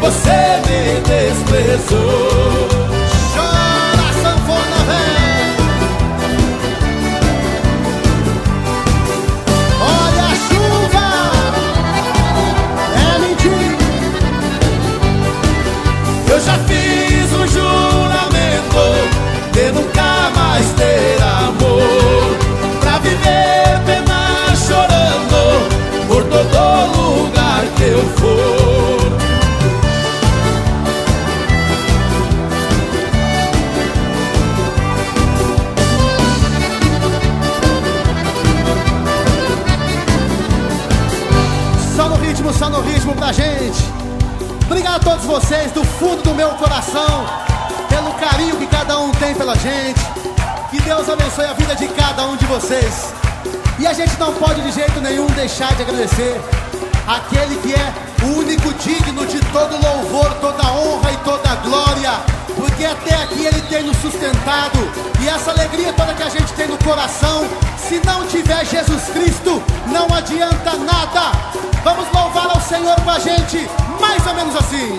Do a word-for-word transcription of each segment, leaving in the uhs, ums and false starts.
você me desprezou. Chora, sanfona velha. Olha a chuva, é mentira. Eu já fiz um juramento de nunca mais ter amor, pra viver pena chorando por todo lugar que eu for. Só no ritmo, só no ritmo pra gente. Obrigado a todos vocês do fundo do meu coração pelo carinho que cada um tem pela gente. Que Deus abençoe a vida de cada um de vocês. E a gente não pode de jeito nenhum deixar de agradecer aquele que é o único digno de todo louvor, toda honra e toda glória, porque até aqui Ele tem nos sustentado. E essa alegria toda que a gente tem no coração, se não tiver Jesus Cristo, não adianta nada. Vamos louvar ao Senhor com a gente, mais ou menos assim.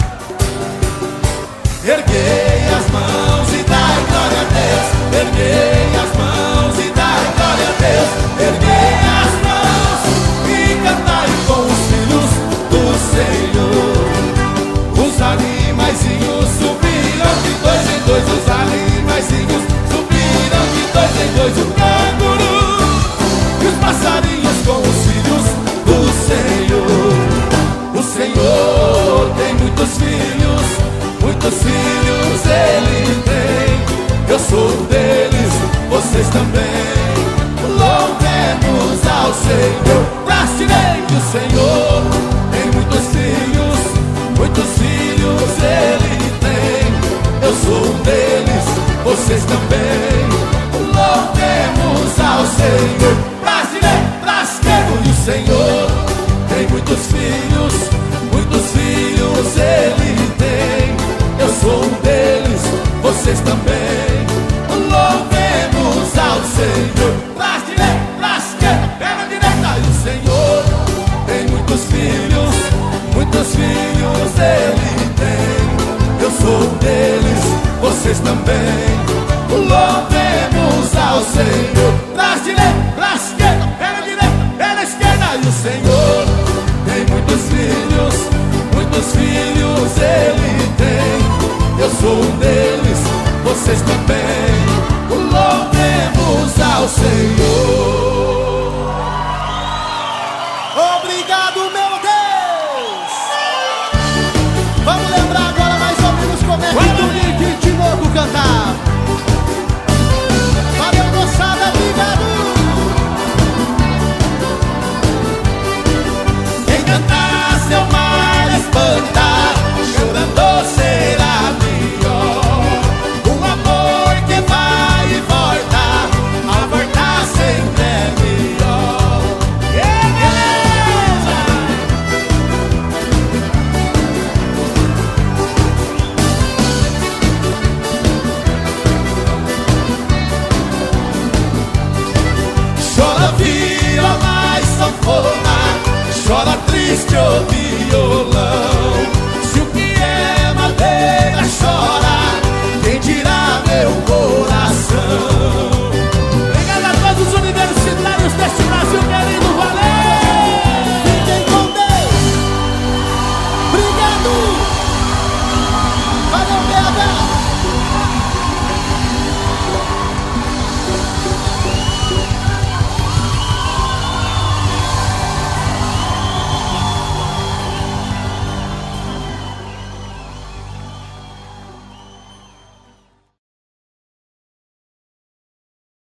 Erguei as mãos e dai glória a Deus. Erguei as mãos e dai glória a Deus. Erguei as mãos e cantai com os filhos do Senhor. Os animaizinhos subiram de dois em dois. Os animaizinhos subiram de dois em dois. O canguru e os passarinhos com os filhos do Senhor. O Senhor tem muitos filhos, muitos filhos Ele tem. Eu sou um deles, vocês também. Louvemos ao Senhor. Prastrei que o Senhor tem muitos filhos, muitos filhos Ele tem. Eu sou um deles, vocês também. Louvemos ao Senhor. Prastrei, prastrei que o Senhor tem muitos filhos, muitos filhos Ele tem. Eu sou um deles, vocês também. Louvemos ao Senhor. Braço direito, braço esquerdo, perna direita. E o Senhor tem muitos filhos, muitos filhos Ele tem. Eu sou um deles, vocês também. Louvemos ao Senhor. Braço direito, braço esquerdo, perna direita, perna esquerda. E o Senhor tem muitos filhos, muitos filhos Ele tem. Eu sou um deles, vocês também. Louvemos ao Senhor. Obrigado, meu Deus. Vamos lembrar agora mais ou menos como é que Tonico e Tinoco cantavam. Valeu, moçada, obrigado. Quem cantar seu mar espantar, chorando será melhor. Um amor que vai e volta, a voltar sempre é melhor. Que beleza! Chora viola e sanfona, chora triste o violão.